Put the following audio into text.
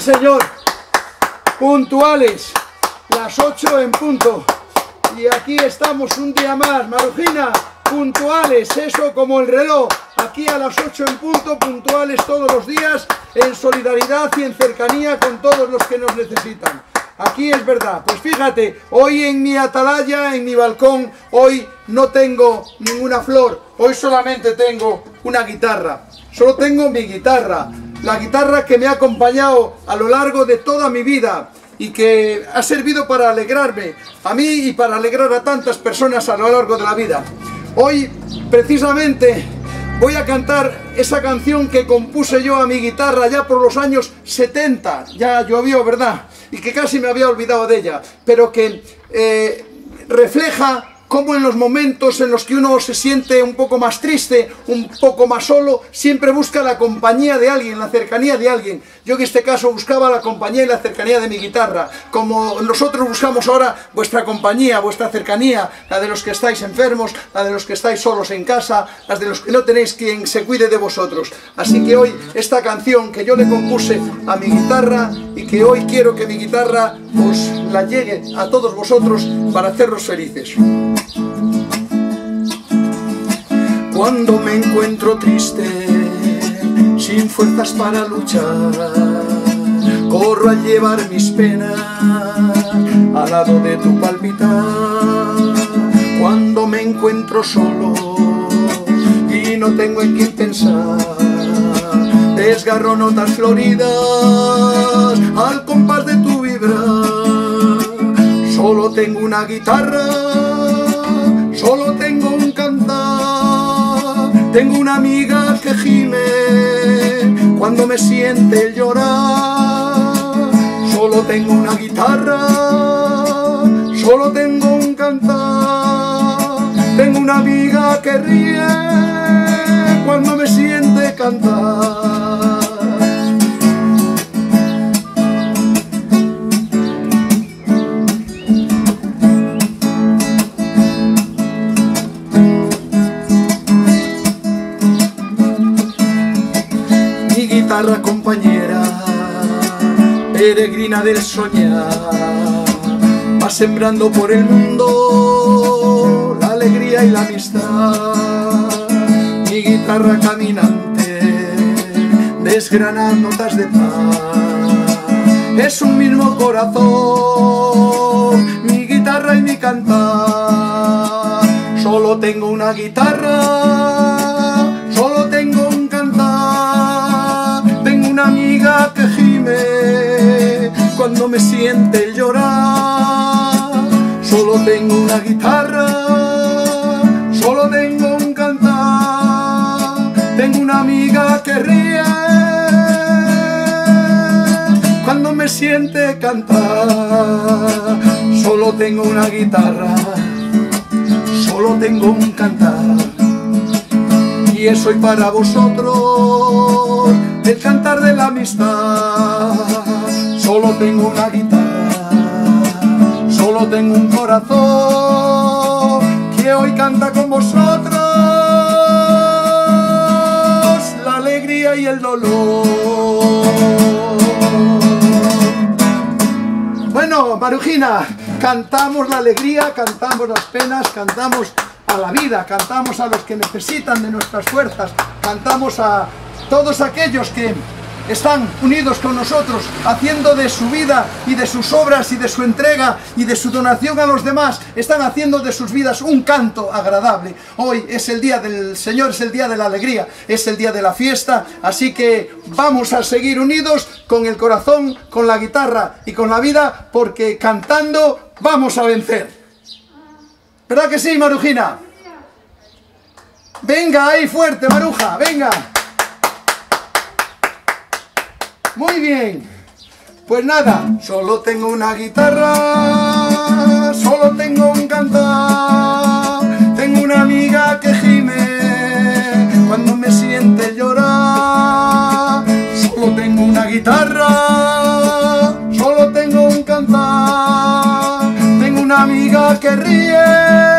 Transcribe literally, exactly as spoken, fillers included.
señor, puntuales, las ocho en punto. Y aquí estamos un día más, Marujina, puntuales, eso como el reloj. Aquí a las ocho en punto, puntuales todos los días, en solidaridad y en cercanía con todos los que nos necesitan. Aquí es verdad. Pues fíjate, hoy en mi atalaya, en mi balcón, hoy no tengo ninguna flor. Hoy solamente tengo una guitarra. Solo tengo mi guitarra. La guitarra que me ha acompañado a lo largo de toda mi vida y que ha servido para alegrarme a mí y para alegrar a tantas personas a lo largo de la vida. Hoy, precisamente, voy a cantar esa canción que compuse yo a mi guitarra ya por los años setenta. Ya llovió, ¿verdad? Y que casi me había olvidado de ella, pero que eh, refleja cómo en los momentos en los que uno se siente un poco más triste, un poco más solo, siempre busca la compañía de alguien, la cercanía de alguien. Yo en este caso buscaba la compañía y la cercanía de mi guitarra, como nosotros buscamos ahora vuestra compañía, vuestra cercanía, la de los que estáis enfermos, la de los que estáis solos en casa, las de los que no tenéis quien se cuide de vosotros. Así que hoy esta canción que yo le compuse a mi guitarra y que hoy quiero que mi guitarra os la llegue a todos vosotros para haceros felices. Cuando me encuentro triste, sin fuerzas para luchar, corro a llevar mis penas al lado de tu palpitar. Cuando me encuentro solo y no tengo en quién pensar, desgarro notas floridas al compás de tu vibrar. Solo tengo una guitarra, solo tengo un cantar, tengo una amiga que gime cuando me siente llorar. Solo tengo una guitarra, solo tengo un cantar, tengo una amiga que ríe cuando me siente cantar. Guitarra compañera, peregrina del soñar, va sembrando por el mundo la alegría y la amistad. Mi guitarra caminante desgrana notas de paz, es un mismo corazón, mi guitarra y mi cantar. Solo tengo una guitarra, solo tengo un cantar, tengo una amiga que gime cuando me siente llorar. Solo tengo una guitarra, solo tengo un cantar, tengo una amiga que ríe cuando me siente cantar. Solo tengo una guitarra, solo tengo un cantar, y es hoy para vosotros el cantar de la amistad. Solo tengo una guitarra, solo tengo un corazón que hoy canta con vosotros la alegría y el dolor. Bueno, Marujina, cantamos la alegría, cantamos las penas, cantamos a la vida, cantamos a los que necesitan de nuestras fuerzas, cantamos a todos aquellos que están unidos con nosotros, haciendo de su vida y de sus obras y de su entrega y de su donación a los demás, están haciendo de sus vidas un canto agradable. Hoy es el día del Señor, es el día de la alegría, es el día de la fiesta, así que vamos a seguir unidos con el corazón, con la guitarra y con la vida, porque cantando vamos a vencer. ¿Verdad que sí, Marujina? Venga, ahí fuerte, Maruja, venga. Muy bien. Pues nada, solo tengo una guitarra, solo tengo un cantar, tengo una amiga que gime cuando me siente llorar. Solo tengo una guitarra, solo tengo un cantar, tengo una amiga que ríe